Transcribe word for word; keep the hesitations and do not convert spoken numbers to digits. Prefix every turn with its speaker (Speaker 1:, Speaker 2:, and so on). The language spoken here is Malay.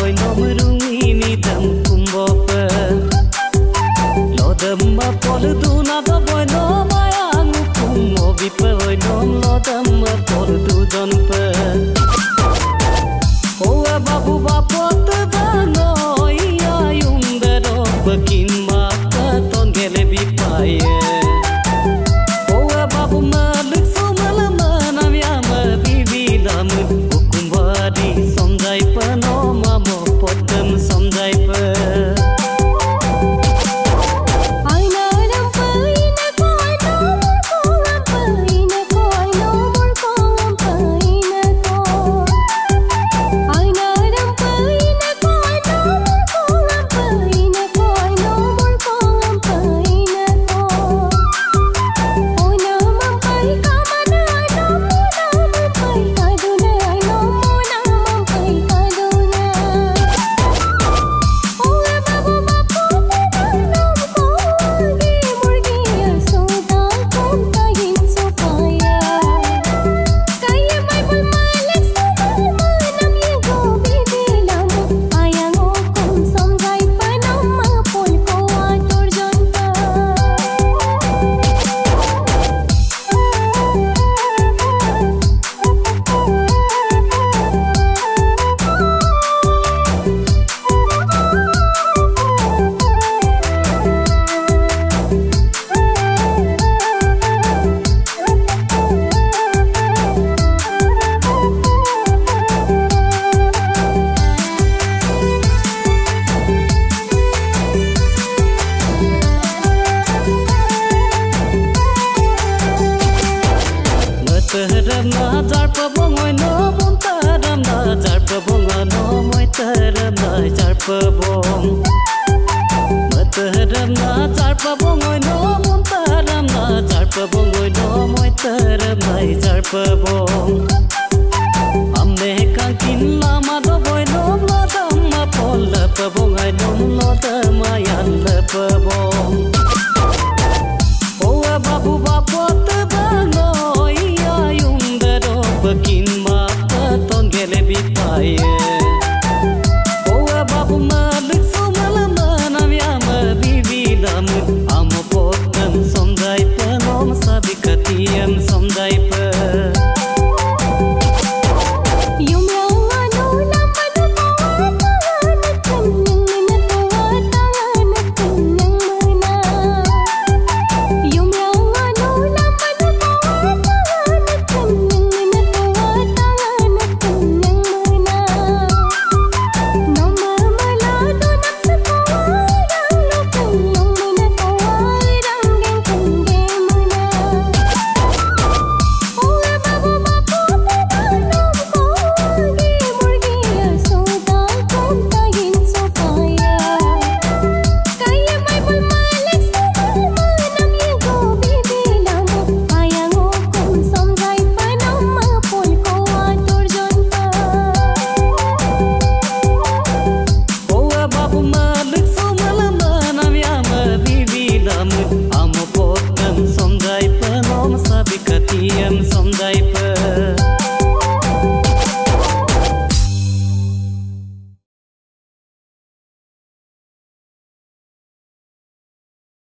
Speaker 1: boy no merungi ni dam kumbo pe lo dam ma pol du na da boy no maya ngukum mo bi pe boy no lo dam ma pol du don pe o babu bapot da no iya yum da do bakin ma ka ton gele bi paye o babu ma luk so mala ma nam ya ma bi bi dam hukum wadi somjai pa no ma mo potam somjai pa Taram na jar pa bongoi no bom taram na jar pa bonga no moi taram na jar pa bong taram na jar pa bongoi no bom taram na jar pa bongoi no moi taram na jar pa bong amne kang kin lama do boy no